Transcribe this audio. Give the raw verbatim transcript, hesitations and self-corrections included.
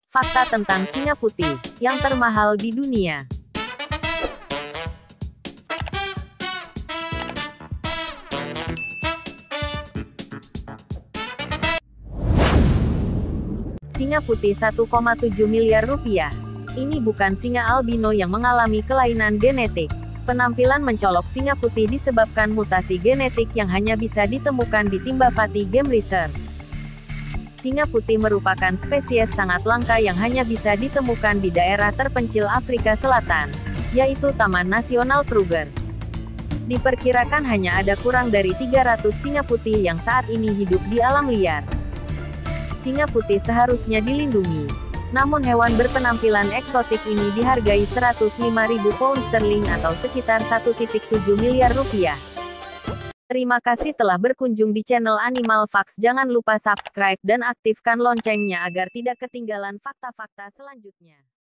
Fakta tentang singa putih yang termahal di dunia. Singa putih satu koma tujuh miliar rupiah. Ini bukan singa albino yang mengalami kelainan genetik. Penampilan mencolok singa putih disebabkan mutasi genetik yang hanya bisa ditemukan di Timbavati Game Reserve. Singa putih merupakan spesies sangat langka yang hanya bisa ditemukan di daerah terpencil Afrika Selatan, yaitu Taman Nasional Kruger. Diperkirakan hanya ada kurang dari tiga ratus singa putih yang saat ini hidup di alam liar. Singa putih seharusnya dilindungi, namun hewan berpenampilan eksotik ini dihargai seratus lima ribu pound sterling atau sekitar satu koma tujuh miliar rupiah. Terima kasih telah berkunjung di channel Animal Facts. Jangan lupa subscribe dan aktifkan loncengnya agar tidak ketinggalan fakta-fakta selanjutnya.